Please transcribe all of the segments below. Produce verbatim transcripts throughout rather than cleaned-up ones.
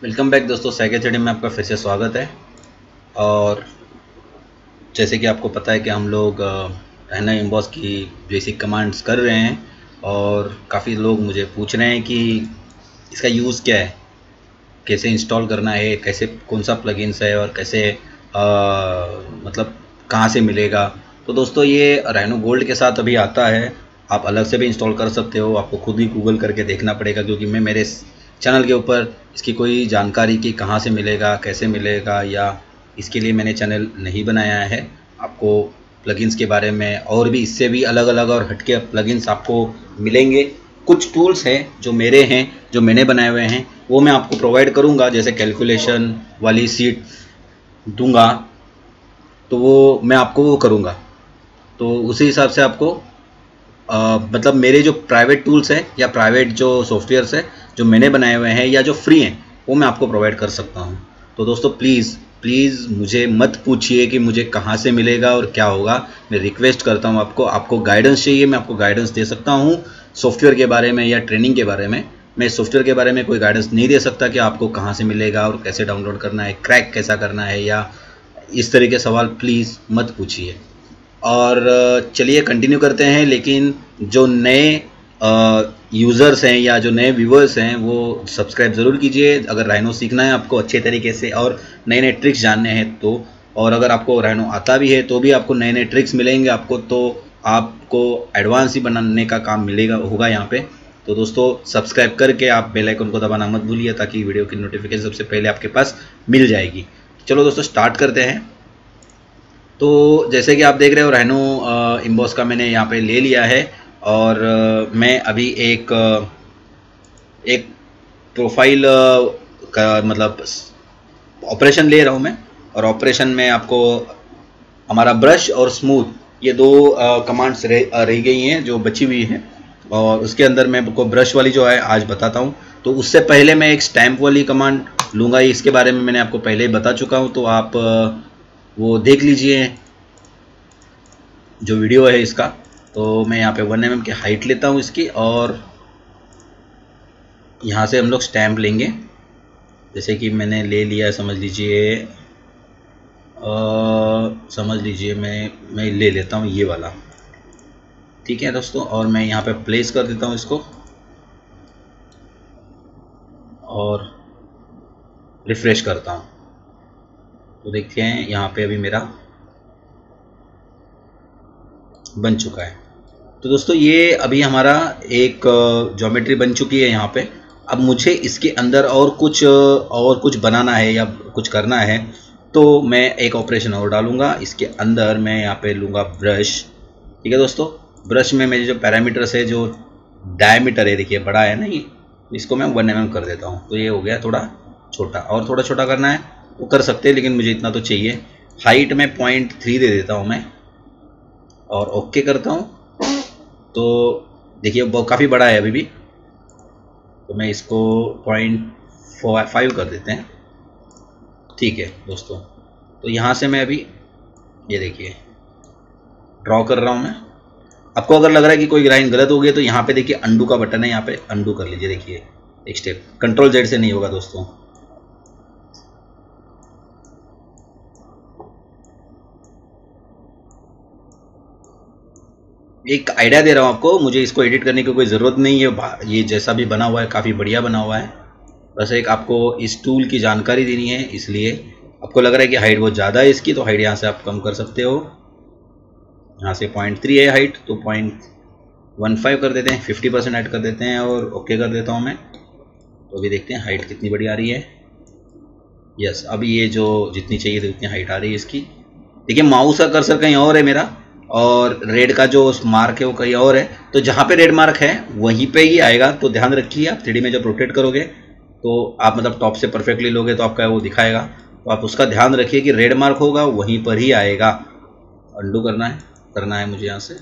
Welcome back दोस्तों, cycle study में आपका फिर से स्वागत है। और जैसे कि आपको पता है कि हम लोग रहना एम्बॉस की बेसिक कमांड्स कर रहे हैं और काफ़ी लोग मुझे पूछ रहे हैं कि इसका यूज़ क्या है, कैसे इंस्टॉल करना है, कैसे कौन सा प्लगइन्स है और कैसे आ, मतलब कहाँ से मिलेगा। तो दोस्तों ये राइनो गोल्ड के साथ अभी आता है, आप अलग से भी इंस्टॉल कर सकते हो। आपको खुद ही गूगल करके देखना पड़ेगा क्योंकि मैं मेरे चैनल के ऊपर इसकी कोई जानकारी कि कहाँ से मिलेगा, कैसे मिलेगा, या इसके लिए मैंने चैनल नहीं बनाया है। आपको प्लगइन्स के बारे में और भी इससे भी अलग अलग और हटके प्लगइन्स आपको मिलेंगे। कुछ टूल्स हैं जो मेरे हैं, जो मैंने बनाए हुए हैं, वो मैं आपको प्रोवाइड करूँगा। जैसे कैलकुलेशन वाली सीट दूंगा तो वो मैं आपको वो करूँगा, तो उसी हिसाब से आपको आ, मतलब मेरे जो प्राइवेट टूल्स हैं या प्राइवेट जो सॉफ्टवेयर्स है जो मैंने बनाए हुए हैं या जो फ्री हैं वो मैं आपको प्रोवाइड कर सकता हूं। तो दोस्तों प्लीज़ प्लीज़ मुझे मत पूछिए कि मुझे कहां से मिलेगा और क्या होगा। मैं रिक्वेस्ट करता हूं आपको आपको गाइडेंस चाहिए, मैं आपको गाइडेंस दे सकता हूं सॉफ्टवेयर के बारे में या ट्रेनिंग के बारे में। मैं सॉफ्टवेयर के बारे में कोई गाइडेंस नहीं दे सकता कि आपको कहाँ से मिलेगा और कैसे डाउनलोड करना है, क्रैक कैसा करना है, या इस तरह के सवाल प्लीज़ मत पूछिए। और चलिए कंटिन्यू करते हैं। लेकिन जो नए यूज़र्स हैं या जो नए व्यूवर्स हैं वो सब्सक्राइब ज़रूर कीजिए अगर राइनो सीखना है आपको अच्छे तरीके से और नए नए ट्रिक्स जानने हैं तो। और अगर आपको राइनो आता भी है तो भी आपको नए नए ट्रिक्स मिलेंगे आपको, तो आपको एडवांस ही बनाने का काम मिलेगा होगा यहाँ पे। तो दोस्तों सब्सक्राइब करके आप बेल आइकन को दबाना मत भूलिए ताकि वीडियो की नोटिफिकेशन सबसे पहले आपके पास मिल जाएगी। चलो दोस्तों स्टार्ट करते हैं। तो जैसे कि आप देख रहे हो राइनो एम्बॉस का मैंने यहाँ पे ले लिया है और मैं अभी एक एक प्रोफाइल का मतलब ऑपरेशन ले रहा हूँ मैं। और ऑपरेशन में आपको हमारा ब्रश और स्मूथ ये दो कमांड्स रह रह गई हैं जो बची हुई हैं, और उसके अंदर मैं आपको ब्रश वाली जो है आज बताता हूँ। तो उससे पहले मैं एक स्टैम्प वाली कमांड लूँगा, इसके बारे में मैंने आपको पहले ही बता चुका हूँ, तो आप वो देख लीजिए जो वीडियो है इसका। तो मैं यहाँ पे वन एम एम की हाइट लेता हूँ इसकी, और यहाँ से हम लोग स्टैम्प लेंगे। जैसे कि मैंने ले लिया है, समझ लीजिए समझ लीजिए मैं मैं ले लेता हूँ ये वाला, ठीक है दोस्तों। और मैं यहाँ पे प्लेस कर देता हूँ इसको और रिफ्रेश करता हूँ। तो देखते हैं यहाँ पे अभी मेरा बन चुका है। तो दोस्तों ये अभी हमारा एक ज्योमेट्री बन चुकी है यहाँ पे। अब मुझे इसके अंदर और कुछ और कुछ बनाना है या कुछ करना है, तो मैं एक ऑपरेशन और डालूंगा इसके अंदर। मैं यहाँ पे लूँगा ब्रश, ठीक है दोस्तों। ब्रश में मेरे जो पैरामीटर्स है, जो डायमीटर है, देखिए बड़ा है ना ये, इसको मैं वन एम एम कर देता हूँ। तो ये हो गया थोड़ा छोटा, और थोड़ा छोटा करना है तो कर सकते हैं, लेकिन मुझे इतना तो चाहिए। हाइट में पॉइंट थ्री दे देता हूँ मैं और ओके करता हूँ। तो देखिए वो काफ़ी बड़ा है अभी भी, तो मैं इसको पॉइंट फाइव कर देते हैं, ठीक है दोस्तों। तो यहाँ से मैं अभी ये देखिए ड्रॉ कर रहा हूँ मैं। आपको अगर लग रहा है कि कोई लाइन गलत हो गई तो यहाँ पे देखिए अंडू का बटन है, यहाँ पे अंडू कर लीजिए। देखिए एक स्टेप कंट्रोल जेड से नहीं होगा दोस्तों। एक आइडिया दे रहा हूँ आपको, मुझे इसको एडिट करने की कोई ज़रूरत नहीं है। ये जैसा भी बना हुआ है काफ़ी बढ़िया बना हुआ है। बस एक आपको इस टूल की जानकारी देनी है, इसलिए आपको लग रहा है कि हाइट बहुत ज़्यादा है इसकी, तो हाइट यहाँ से आप कम कर सकते हो। यहाँ से पॉइंट थ्री है हाइट, तो पॉइंट वन फाइव कर देते हैं, फिफ्टी परसेंट ऐड कर देते हैं और ओके कर देता हूँ मैं। तो अभी देखते हैं हाइट कितनी बड़ी आ रही है। यस, अभी ये जो जितनी चाहिए थी उतनी हाइट आ रही है इसकी। देखिए माउस का कर्सर कहीं और है मेरा, और रेड का जो मार्क है वो कहीं और है। तो जहाँ पे रेड मार्क है वहीं पे ही आएगा, तो ध्यान रखिए। आप थ्री डी में जब रोटेट करोगे तो आप मतलब टॉप से परफेक्टली लोगे तो आपका वो दिखाएगा, तो आप उसका ध्यान रखिए कि रेड मार्क होगा वहीं पर ही आएगा। अंडू करना है करना है मुझे यहाँ से।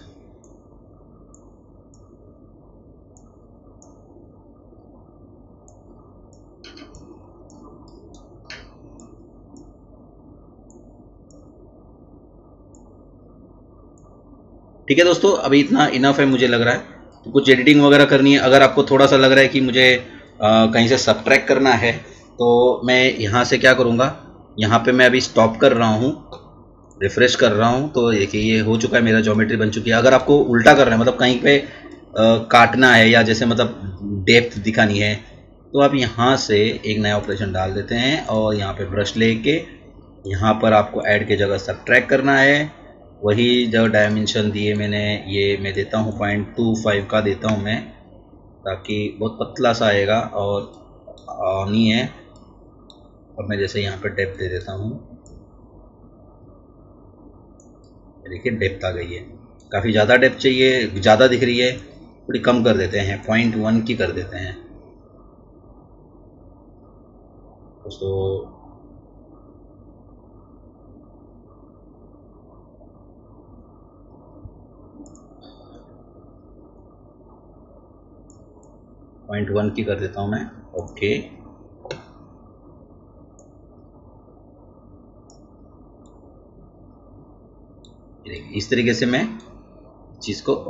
ठीक है दोस्तों, अभी इतना इनफ है मुझे लग रहा है। तो कुछ एडिटिंग वगैरह करनी है, अगर आपको थोड़ा सा लग रहा है कि मुझे आ, कहीं से सब्ट्रैक्ट करना है तो मैं यहाँ से क्या करूँगा, यहाँ पे मैं अभी स्टॉप कर रहा हूँ, रिफ्रेश कर रहा हूँ, तो देखिए ये हो चुका है, मेरा ज्योमेट्री बन चुकी है। अगर आपको उल्टा करना है, मतलब कहीं पे आ, काटना है या जैसे मतलब डेप्थ दिखानी है, तो आप यहाँ से एक नया ऑपरेशन डाल देते हैं और यहाँ पे ब्रश लेके यहाँ पर आपको ऐड की जगह सब्ट्रैक्ट करना है। वही जो डायमेंशन दिए मैंने, ये मैं देता हूँ पॉइंट टू फाइव का देता हूँ मैं, ताकि बहुत पतला सा आएगा और नहीं है। और मैं जैसे यहाँ पर डेप्थ दे देता हूँ, देखिए डेप्थ आ गई है। काफ़ी ज़्यादा डेप्थ चाहिए, ज़्यादा दिख रही है, थोड़ी कम कर देते हैं, पॉइंट वन की कर देते हैं दोस्तों। पॉइंट वन की कर देता हूँ मैं, ओके। इस तरीके से मैं चीज़ को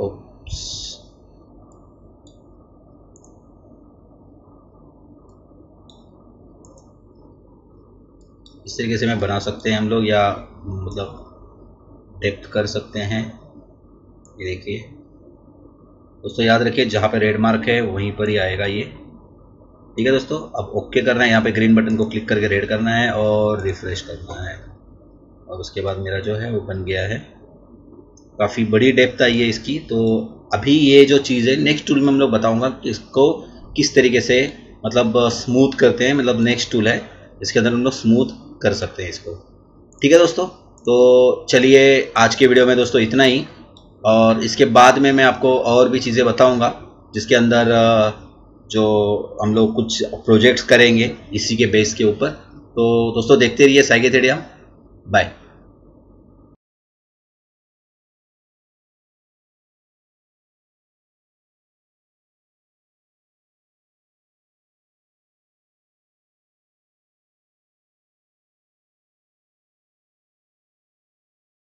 इस तरीके से मैं बना सकते हैं हम लोग, या मतलब डेप्थ कर सकते हैं। ये देखिए दोस्तों, याद रखिए जहाँ पे रेड मार्क है वहीं पर ही आएगा ये, ठीक है दोस्तों। अब ओके करना है, यहाँ पे ग्रीन बटन को क्लिक करके रेड करना है और रिफ्रेश करना है, और उसके बाद मेरा जो है वो बन गया है। काफ़ी बड़ी डेप्थ आई है इसकी। तो अभी ये जो चीज़ है, नेक्स्ट टूल में हम लोग बताऊंगा कि इसको किस तरीके से मतलब स्मूथ करते हैं। मतलब नेक्स्ट टूल है, इसके अंदर हम लोग स्मूथ कर सकते हैं इसको, ठीक है दोस्तों। तो चलिए आज के वीडियो में दोस्तों इतना ही, और इसके बाद में मैं आपको और भी चीज़ें बताऊंगा जिसके अंदर जो हम लोग कुछ प्रोजेक्ट्स करेंगे इसी के बेस के ऊपर। तो दोस्तों देखते रहिए साइकेथेडिया, बाय।